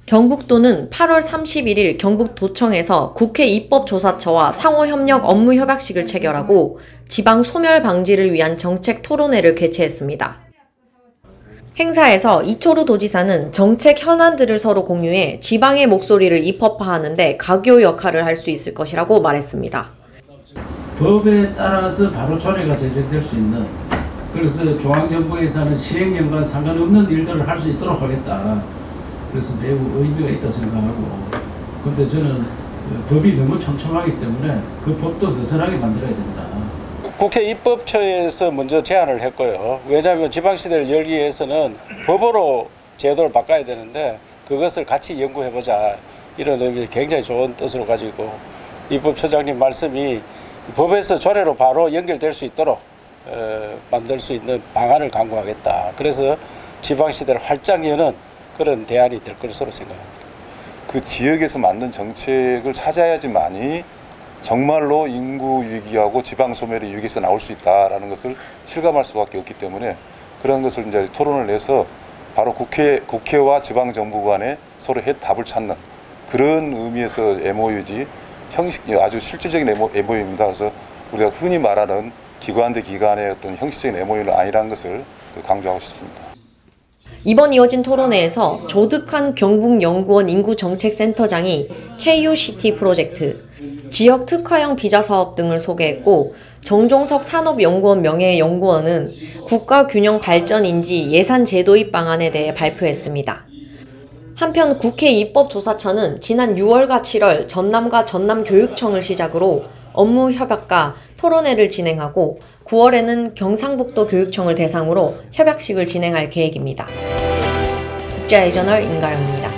경북도는 8월 31일 경북도청에서 국회 입법조사처와 상호협력 업무협약식을 체결하고 지방 소멸 방지를 위한 정책 토론회를 개최했습니다. 행사에서 이초루 도지사는 정책 현안들을 서로 공유해 지방의 목소리를 입법화하는 데 가교 역할을 할 수 있을 것이라고 말했습니다. 법에 따라서 바로 조례가 제정될 수 있는, 그래서 중앙정부에서는 시행령과 상관없는 일들을 할 수 있도록 하겠다. 그래서 매우 의미가 있다 생각하고, 근데 저는 법이 너무 촘촘하기 때문에 그 법도 느슨하게 만들어야 된다. 국회 입법처에서 먼저 제안을 했고요. 왜냐하면 지방시대를 열기 위해서는 법으로 제도를 바꿔야 되는데 그것을 같이 연구해보자, 이런 의미, 굉장히 좋은 뜻으로 가지고 입법처장님 말씀이 법에서 조례로 바로 연결될 수 있도록 만들 수 있는 방안을 강구하겠다. 그래서 지방시대를 활짝 여는 그런 대안이 될 것으로 생각합니다. 그 지역에서 만든 정책을 찾아야지만이 정말로 인구 위기하고 지방 소멸의 위기에서 나올 수 있다라는 것을 실감할 수밖에 없기 때문에 그런 것을 이제 토론을 내서 바로 국회와 지방 정부 간에 서로 답을 찾는 그런 의미에서 MOU지, 아주 실질적인 MOU입니다. 그래서 우리가 흔히 말하는 기관 대 기관의 어떤 형식적인 MOU는 아니라는 것을 강조하고 싶습니다. 이번 이어진 토론회에서 조득한 경북연구원 인구정책센터장이 KUCT 프로젝트, 지역 특화형 비자사업 등을 소개했고, 정종석 산업연구원 명예연구원은 국가균형발전인지 예산제 도입 방안에 대해 발표했습니다. 한편 국회 입법조사처는 지난 6월과 7월 전남과 전남교육청을 시작으로 업무협약과 토론회를 진행하고 9월에는 경상북도 교육청을 대상으로 협약식을 진행할 계획입니다. 국제아이저널 임가영입니다.